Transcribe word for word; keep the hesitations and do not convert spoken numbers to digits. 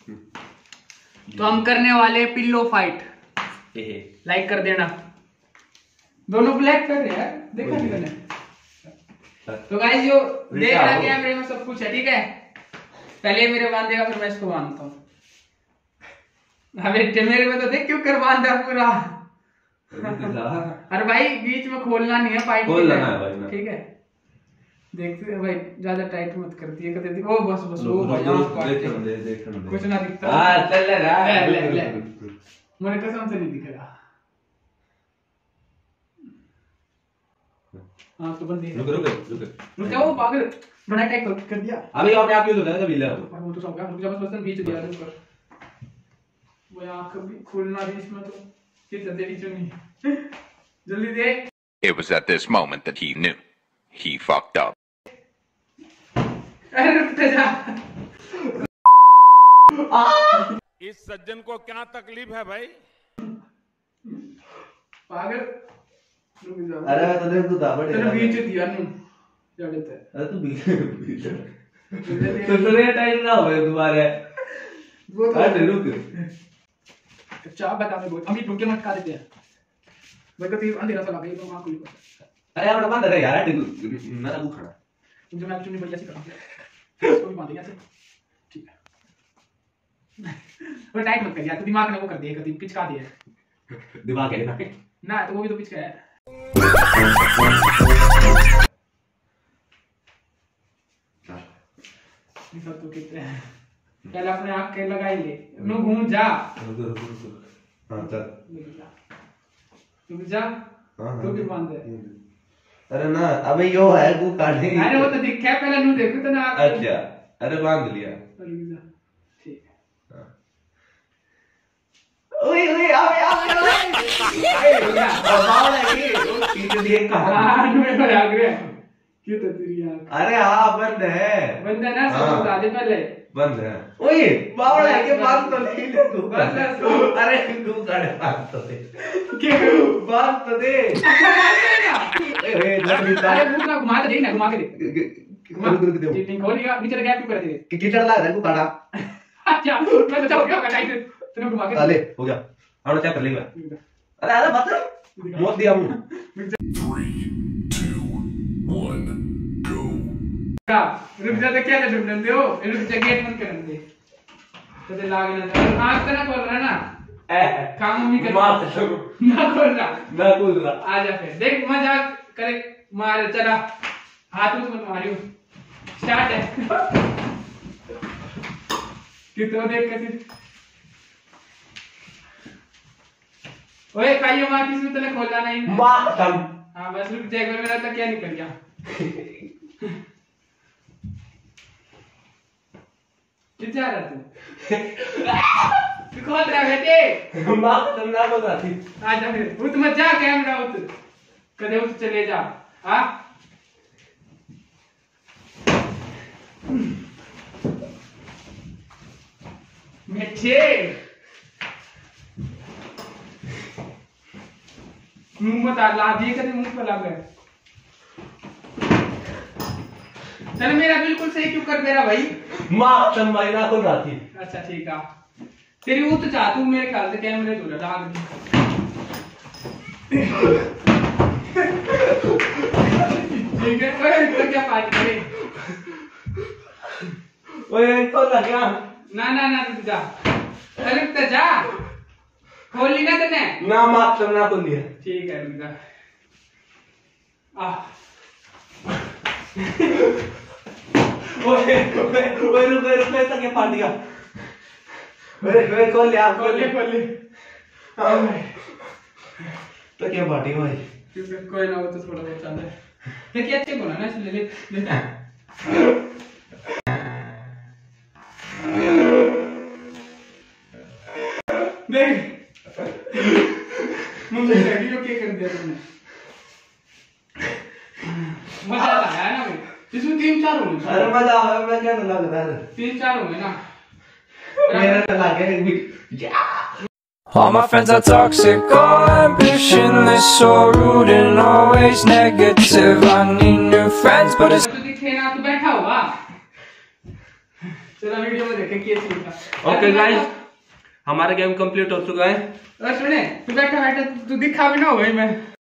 तो हम करने वाले पिल्लो फाइट। लाइक कर देना। दोनों ब्लैक कर रहे हैं, देखा नहीं मैंने। तो गाइस जो देख रहा कैमरे में सब कुछ है, ठीक है। पहले मेरे बांधेगा, फिर मैं इसको बांधता हूँ। अबे मेरे में तो देख क्यों कर बांधा पूरा। अरे भाई बीच में खोलना नहीं है, पाइप खोलना है भाई, ठीक है। देखते हैं भाई, ज्यादा टाइट मत कर दिए कर दी। ओ बस बस ओ भाई देख दे देख दे कुछ ना दिखता। हां चल रहा है, ले ले मुझे कसम से नहीं दिख रहा। हां तो बंद दे। रुक रुक रुक रुक जाओ, पागल बड़ा टाइट कर दिया। अभी अपने आप यूज हो गया, कभी ले वो तो सब रुक जा, बस बस बीच दिया रुक कर। वो आंख भी खोलना भी इसमें तो कितना देरी चुनी। जल्दी दे। It was at this moment that he knew he fucked up. इस सज्जन को क्या तकलीफ है भाई? पागल। अरे मैं तुझे तू दाबड़ तेरे बीच दिया नहीं जड़ते। अरे तू बीच बीच तो तेरे टाइम ना होए तुम्हारे वो तो रुक चाह बता मैं बहुत अभी रुक के मत खा देते हैं भाई। कभी अंधेरा सा लगा ये तो आंख खुली पड़। अरे यार बंद है यार, मेरा मुंह खड़ा जो मैं चुन्नी बढ़िया से करूंगा इसको भी बांध देंगे ऐसे, ठीक है। वो टाइट मत कर यार, तू दिमाग में वो कर दिया, कभी पिचका दिया। दिमाग है ना ना तो वो भी तो पिचका है। ये सब तो कहते हैं पहले अपने आँख के लगाई ले, नु घूम जा। हां चल तू जा, तू भी बांध दे। अरे ना अबे यो है वो काटने। अरे वो तो दिखा है पहले, नु देखो तो ना। अच्छा अरे बांध लिया, ठीक है। ओए ओए अबे अबे ओए बाबा लगी वो पीछे देख कहां। हां नु में आ गया क्यों तो तेरी आंख। अरे हां बंद है, बंद है ना, सब बता दे पहले बंद है। ओए बावड़ा है के बात तो नहीं ले तू बस। अरे तू काटे बात तो दे क्यों बात तो दे। ए अरे मुंह ना घुमा के देख ना, घुमा के देख। रुक रुक दे नहीं खोलिएगा, नीचे गैप क्यों कर दे कि कीचड़ लग रहा है को काटा। अच्छा मैं तो चाहूंगा का टाइट तूने घुमा के ले हो गया। हम चेक कर लेंगे। अरे अरे बस मोद दिया मुंह। three two one go। का रुक जा, क्या कर ढूंढन दे हो, रुक जा गेट बंद करन दे तो दे लागे ना। आंख तो ना खोल रहा ना, काम मम्मी कर मार ना खोल रहा ना खोल रहा। आ जा फिर देख मजाक करे मार। चला हाथ मत मारियो, स्टार्ट है। कितना देख कैसे ओए काइयो मार किसी तने खोला नहीं मार कम। हां बस रुक जा, एक बार मेरा तो क्या निकल गया। किधर जा रहा तू? तू खोल रहा बेटे। मार तुम ना बोल रहा थी। आ जा फिर उठ मत जा, कैमरा उठ कदे उठ चले जा। हां मेठे मुंह मत ला दिए, कदे मुंह पे लग गए। चल मेरा बिल्कुल सही क्यों कर दे रहा भाई। मार तुम भाई ना खोल रहा थी। अच्छा ठीक है, तेरी वो तो चाह तू मेरे ख्याल से कैमरे तो लगा दे। ठीक है ओए तो क्या बात करे। ओए खोल रहा क्या? ना ना ना रुक जा, अरे रुक जा, खोल ली ना तूने? ना मार तुम ना खोल लिया। ठीक है रुक जा। आ ओए ओए ओए रुक रुक तक ये फाट गया। ओए ओए खोल लिया खोल ले खोल ले। हां तो क्या फाटी भाई। कोई ना, वो तो थोड़ा बहुत चल रहा है। देखिए अच्छे बोला ना, ले ले ले। देख मुझे लगी जो क्या कर दिया तुमने। मजा आया ना भाई, इसमें तीन चार होंगे। अरे मजा आया, मैं क्या लग रहा है तीन चार होंगे ना। मेरा तो लग गया एक भी। All my friends are toxic, all ambitionless, so rude and always negative. I need new friends, but it's तो दिखे ना, तू बैठा हुआ। चलो वीडियो में देखें केस मिलता। ओके गाइस, हमारा गेम कंप्लीट हो चुका है। और सुने, तू बैठा बैठा तू दिखा भी ना हो भाई मैं